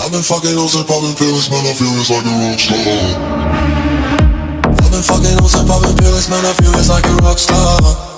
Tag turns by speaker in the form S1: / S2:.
S1: I've been fucking hoes and popping pills, man, I feel it's like a rock star. I've been fucking hoes and popping pills, man, I feel it's like a rock star.